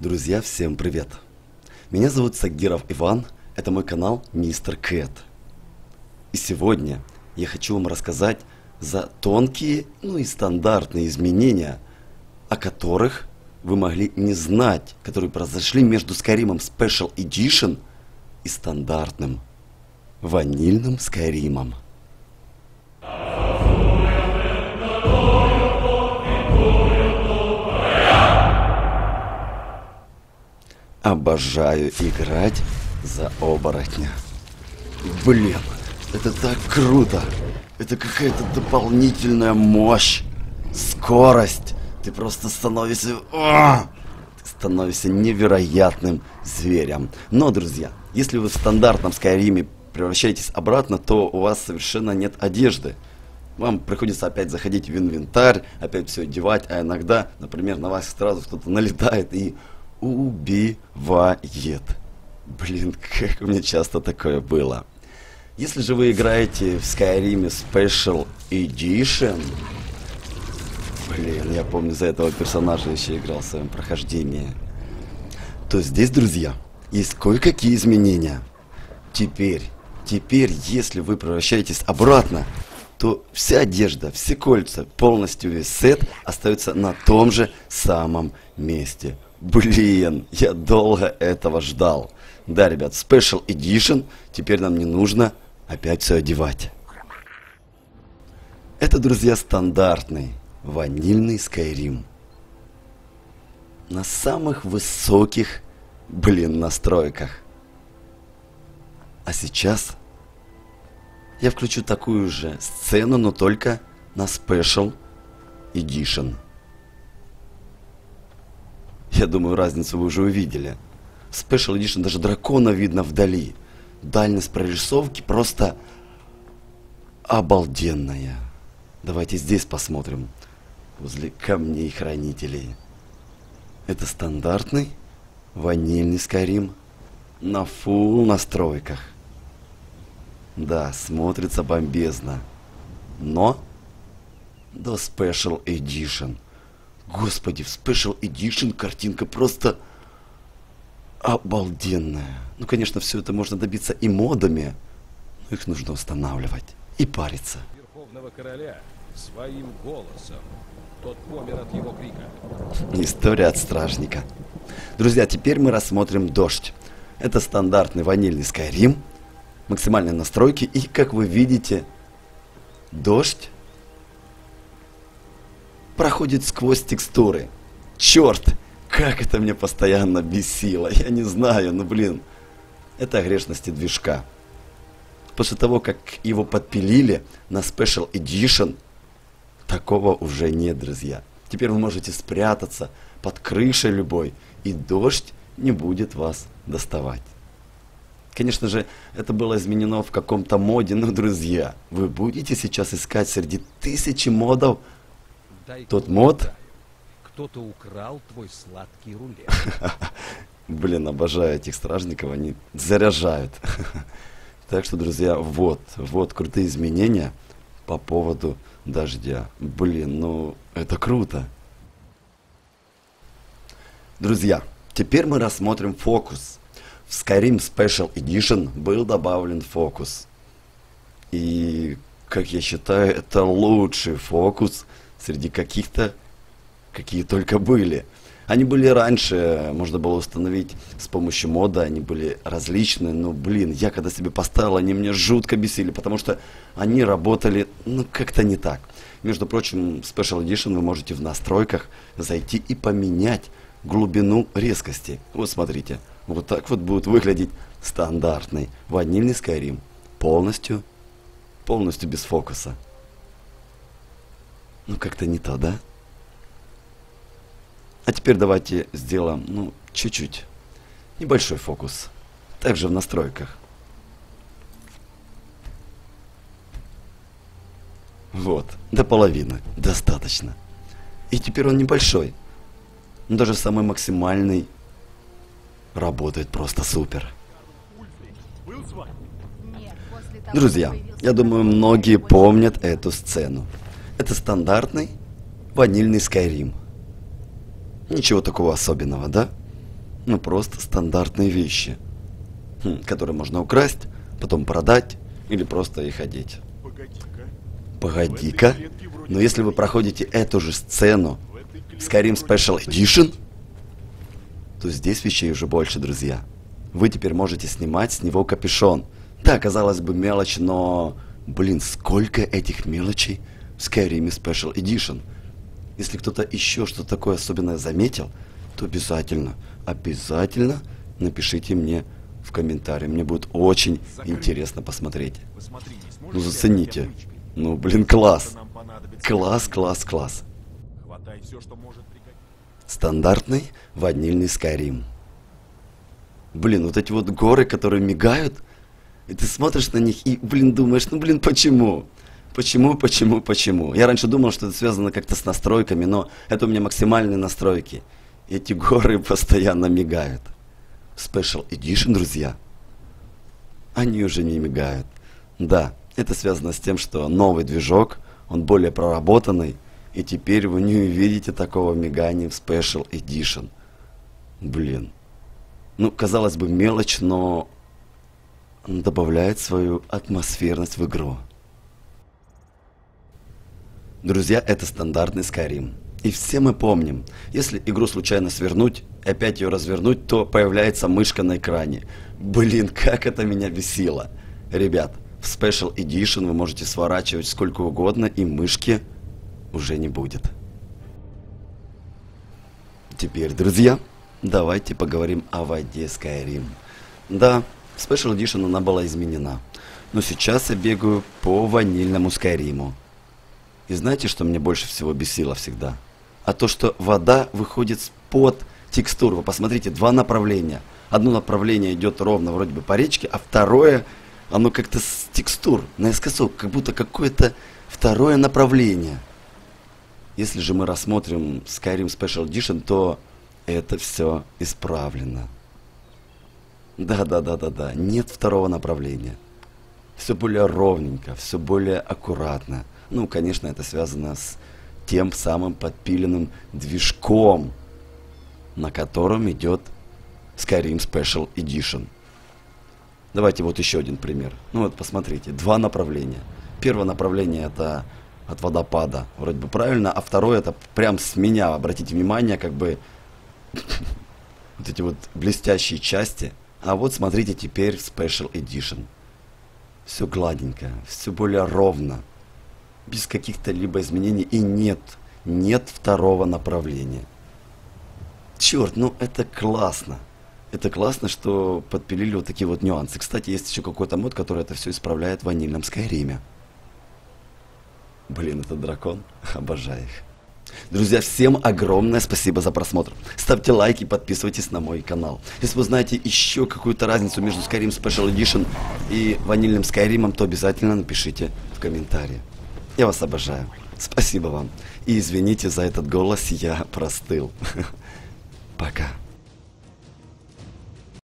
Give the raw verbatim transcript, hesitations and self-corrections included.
Друзья, всем привет! Меня зовут Сагиров Иван, это мой канал Мистер Кэт. И сегодня я хочу вам рассказать за тонкие, ну и стандартные изменения, о которых вы могли не знать, которые произошли между Skyrim Special Edition и стандартным ванильным Skyrim. Обожаю играть за оборотня. Блин, это так круто. Это какая-то дополнительная мощь, скорость. Ты просто становишься... О! Ты становишься невероятным зверем. Но, друзья, если вы в стандартном Скайриме превращаетесь обратно, то у вас совершенно нет одежды. Вам приходится опять заходить в инвентарь, опять все одевать, а иногда, например, на вас сразу кто-то налетает и... убивает. Блин, как у меня часто такое было. Если же вы играете в Skyrim Special Edition, блин, я помню, за этого персонажа еще играл в своем прохождении, то здесь, друзья, есть кое-какие изменения. Теперь, теперь, если вы превращаетесь обратно, то вся одежда, все кольца, полностью весь сет остается на том же самом месте. Блин, я долго этого ждал. Да, ребят, Special Edition, теперь нам не нужно опять все одевать. Это, друзья, стандартный ванильный Skyrim. На самых высоких, блин, настройках. А сейчас я включу такую же сцену, но только на Special Edition. Я думаю, разницу вы уже увидели. В Special Edition даже дракона видно вдали. Дальность прорисовки просто обалденная. Давайте здесь посмотрим. Возле камней хранителей. Это стандартный ванильный Skyrim на фулл настройках. Да, смотрится бомбезно. Но до Special Edition. Господи, в Special Edition картинка просто обалденная. Ну, конечно, все это можно добиться и модами, но их нужно устанавливать и париться. Верховного короля своим голосом. Тот помер от его крика. История от стражника. Друзья, теперь мы рассмотрим дождь. Это стандартный ванильный Skyrim, максимальные настройки, и, как вы видите, дождь проходит сквозь текстуры. Черт, как это мне постоянно бесило. Я не знаю, ну блин. Это грешности движка. После того, как его подпилили на Special Edition, такого уже нет, друзья. Теперь вы можете спрятаться под крышей любой, и дождь не будет вас доставать. Конечно же, это было изменено в каком-то моде, но, друзья, вы будете сейчас искать среди тысячи модов тот мод. Кто-то украл твой сладкий рулет. Блин, обожаю этих стражников, они заряжают. Так что, друзья, вот, вот крутые изменения по поводу дождя. Блин, ну это круто. Друзья, теперь мы рассмотрим фокус. В Skyrim Special Edition был добавлен фокус. И, как я считаю, это лучший фокус среди каких-то, какие только были. Они были раньше, можно было установить с помощью мода, они были различные, но, блин, я когда себе поставил, они меня жутко бесили, потому что они работали, ну, как-то не так. Между прочим, в Special Edition вы можете в настройках зайти и поменять глубину резкости. Вот смотрите, вот так вот будет выглядеть стандартный ванильный Skyrim, полностью, полностью без фокуса. Ну, как-то не то, да? А теперь давайте сделаем, ну, чуть-чуть. Небольшой фокус. Также в настройках. Вот, до половины. Достаточно. И теперь он небольшой. Но даже самый максимальный работает просто супер. Друзья, я думаю, многие помнят эту сцену. Это стандартный ванильный Skyrim. Ничего такого особенного, да? Ну, просто стандартные вещи, хм, которые можно украсть, потом продать или просто их одеть. Погоди-ка. Погоди-ка, но если вы проходите эту же сцену в Skyrim Special Edition, то здесь вещей уже больше, друзья. Вы теперь можете снимать с него капюшон. Да, казалось бы, мелочь, но... Блин, сколько этих мелочей в Skyrim Special Edition. Если кто-то еще что-то такое особенное заметил, то обязательно, обязательно напишите мне в комментарии. Мне будет очень Закрыть. интересно посмотреть. Посмотри, не сможешь Ну, взять зацените. ручкой? Ну, блин, класс. Нам понадобится Класс, ручка. класс, класс. Хватай все, что может пригодиться. Стандартный ванильный Skyrim. Блин, вот эти вот горы, которые мигают, и ты смотришь на них и, блин, думаешь, ну, блин, почему? Почему, почему, почему? Я раньше думал, что это связано как-то с настройками, но это у меня максимальные настройки. Эти горы постоянно мигают. Special Edition, друзья, они уже не мигают. Да, это связано с тем, что новый движок, он более проработанный, и теперь вы не увидите такого мигания в Special Edition. Блин. Ну, казалось бы, мелочь, но он добавляет свою атмосферность в игру. Друзья, это стандартный Skyrim. И все мы помним, если игру случайно свернуть, опять ее развернуть, то появляется мышка на экране. Блин, как это меня бесило. Ребят, в Special Edition вы можете сворачивать сколько угодно, и мышки уже не будет. Теперь, друзья, давайте поговорим о воде Skyrim. Да, в Special Edition она была изменена. Но сейчас я бегаю по ванильному Skyrim. И знаете, что мне больше всего бесило всегда? А то, что вода выходит под текстур. Вы посмотрите, два направления. Одно направление идет ровно вроде бы по речке, а второе, оно как-то с текстур, наискосок, как будто какое-то второе направление. Если же мы рассмотрим Skyrim Special Edition, то это все исправлено. Да-да-да-да-да, нет второго направления. Все более ровненько, все более аккуратно. Ну, конечно, это связано с тем самым подпиленным движком, на котором идет Skyrim Special Edition. Давайте вот еще один пример. Ну вот посмотрите, два направления. Первое направление это от водопада, вроде бы правильно, а второе это прям с меня, обратите внимание, как бы вот эти вот блестящие части. А вот смотрите теперь Special Edition. Все гладенько, все более ровно, без каких-то либо изменений, и нет, нет второго направления. Черт, ну это классно. Это классно, что подпилили вот такие вот нюансы. Кстати, есть еще какой-то мод, который это все исправляет в ванильном Скайриме. Блин, это дракон. Обожаю их. Друзья, всем огромное спасибо за просмотр. Ставьте лайки, подписывайтесь на мой канал. Если вы знаете еще какую-то разницу между Skyrim Special Edition и ванильным Skyrim, то обязательно напишите в комментарии. Я вас обожаю. Спасибо вам. И извините за этот голос, я простыл. Пока.